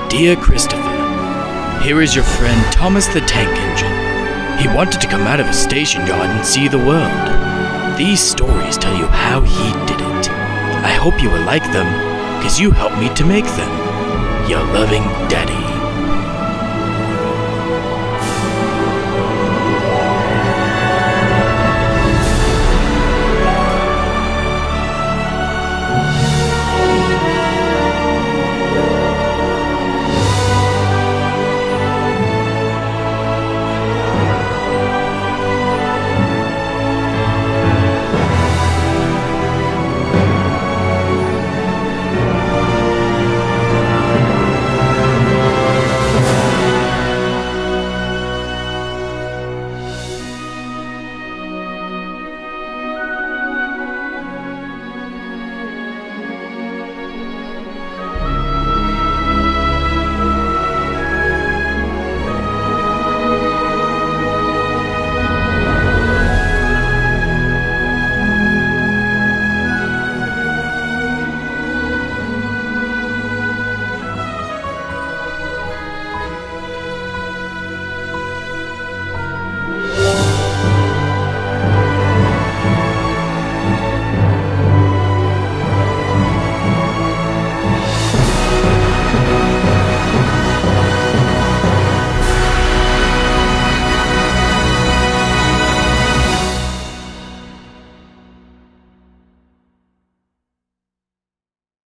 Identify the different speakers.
Speaker 1: Dear Christopher, here is your friend Thomas the Tank Engine. He wanted to come out of his station yard and see the world. These stories tell you how he did it. I hope you will like them, because you helped me to make them. Your loving Daddy.